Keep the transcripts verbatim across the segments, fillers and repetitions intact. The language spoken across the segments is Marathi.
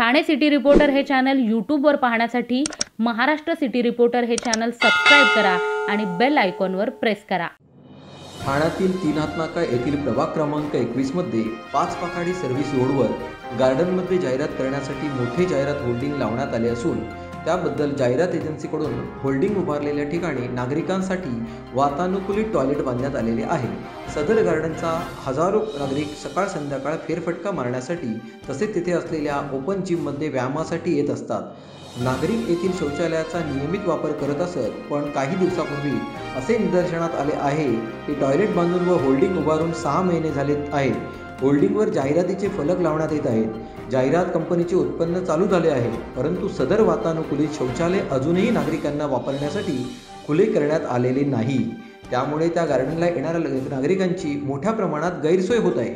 ठाणे सिटी रिपोर्टर हे चॅनल यूट्यूबवर पाहण्यासाठी महाराष्ट्र सिटी रिपोर्टर हे चॅनल सबस्क्राइब करा आणि बेल आयकॉनवर प्रेस करा। ठाण्यातील तीन हातनाका येथील प्रभाग क्रमांक एकवीस मध्ये पाच पाखाडी सर्व्हिस रोडवर गार्डनमध्ये जाहिरात करण्यासाठी मोठे जाहिरात होल्डिंग लावण्यात आले असून त्याबद्दल जाहिरात एजन्सीकडून होल्डिंग उभारलेल्या ठिकाणी नागरिकांसाठी वातानुकूलित टॉयलेट बांधण्यात आलेले आहे। सदर गार्डनचा हजारो नागरिक सकाळ संध्याकाळ फेरफटका मारण्यासाठी तसेच तिथे असलेल्या ओपन जिममध्ये व्यायामासाठी येत असतात। नागरिक येथील शौचालयाचा नियमित वापर करत असत, पण काही दिवसापूर्वी असे निदर्शनात आले आहे की टॉयलेट बांधून व होल्डिंग उभारून सहा महिने झाले आहेत। होल्डिंगवर जाहिरातीचे फलक लावण्यात येत आहेत। जाहिरात कंपनीचे उत्पन्न चालू झाले आहे, परंतु सदर वातानुकूलित शौचालय अजूनही नागरिकांना वापरण्यासाठी खुले करण्यात आलेले नाही। त्यामुळे त्या गार्डनला येणाऱ्या नागरिकांची मोठ्या प्रमाणात गैरसोय होत आहे।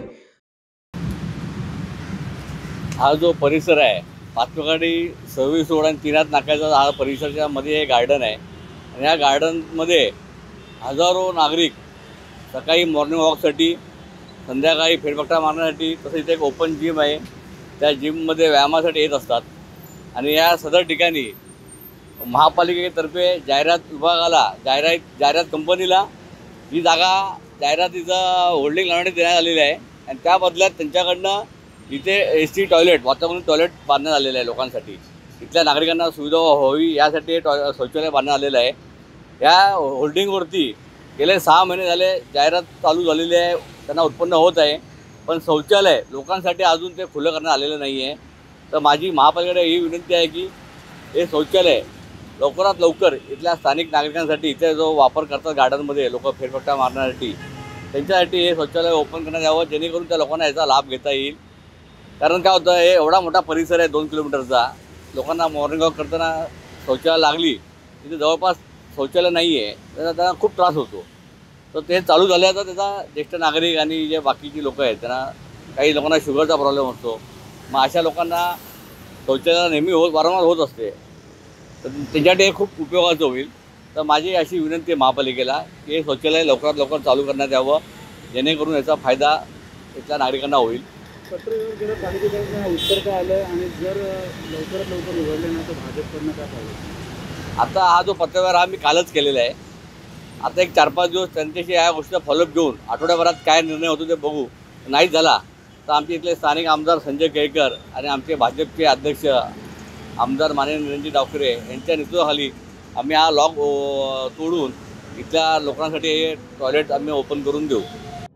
हा जो परिसर आहे पाचपकाडी सर्व्हिस रोड आणि तीन हातनाक्याचा हा परिसराच्या मध्ये हे गार्डन आहे आणि या गार्डनमध्ये हजारो नागरिक सकाळी मॉर्निंग वॉकसाठी, संध्याकाळी फेरफटका मारण्यासाठी, तसं इथे एक ओपन जिम आहे त्या जिममध्ये व्यायामासाठी येत असतात। आणि या सदर ठिकाणी महापालिकेतर्फे जाहिरात विभागाला जाहिरात जाहिरात कंपनीला ही जागा जाहिरातीचं होल्डिंग लावण्यात देण्यात आलेली आहे आणि त्या बदल्यात त्यांच्याकडनं इथे एस टी टॉयलेट वातावरण टॉयलेट बांधण्यात आलेलं आहे लोकांसाठी। इथल्या नागरिकांना सुविधा व्हावी यासाठी टॉय शौचालय बांधण्यात आलेलं आहे। या होल्डिंगवरती गेले सहा महिने झाले जाहिरात चालू झालेली आहे, त्यांना उत्पन्न होत आहे, पण शौचालय लोकांसाठी अजून ते खुलं करण्यात आलेलं नाही आहे। तर माझी महापालिकेकडे ही विनंती आहे की हे शौचालय लवकरात लवकर इथल्या स्थानिक नागरिकांसाठी, इथे जो वापर करतात गार्डनमध्ये लोक फेरफटका मारण्यासाठी, त्यांच्यासाठी हे शौचालय ओपन करण्यात यावं, जेणेकरून त्या लोकांना याचा लाभ घेता येईल। कारण काय होतं, हे एवढा मोठा परिसर आहे दोन किलोमीटरचा, लोकांना मॉर्निंग वॉक करताना शौचालय लागली तिथे जवळपास शौचालय नाही आहे, तर त्यांना खूप त्रास होतो। तर ते चालू झालं तर त्याचा ज्येष्ठ नागरिक आणि जे बाकीची लोक आहेत त्यांना, काही लोकांना शुगरचा प्रॉब्लेम असतो, मग अशा लोकांना शौचालय नेहमी होत वारंवार होत असते, तर त्यांच्यासाठी हे खूप उपयोगाचं होईल। तर माझी अशी विनंती आहे महापालिकेला की हे शौचालय लवकरात लवकर चालू करण्यात यावं, जेणेकरून याचा फायदा इथल्या नागरिकांना होईल। पत्र गेलं पालिकेचं उत्तर काय आलं आणि जर लवकरात लवकर उघडले नाही तर भाजपकडनं काय पाहिजे? आता हा जो पत्रव्यवहार हा मी कालच केलेला आहे। आता एक चार पाच दिवस त्यांच्याशी या गोष्टीचा फॉलोअप घेऊन आठवड्याभरात काय निर्णय होतो ते बघू। नाही झाला तर आमचे इथले स्थानिक आमदार संजय केळकर आणि आमचे भाजपचे अध्यक्ष आमदार माननीय निरंजन डावखरे यांच्या नेतृत्वाखाली आम्ही हा लॉक तोडून इथल्या लोकांसाठी टॉयलेट आम्ही ओपन करून देऊ।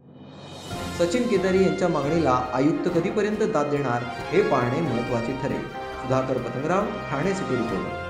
सचिन केदारी यांच्या मागणीला आयुक्त कधीपर्यंत दाद देणार हे पाहणे महत्त्वाचे ठरेल। Sudhakar Patangrao, Thane city reporter.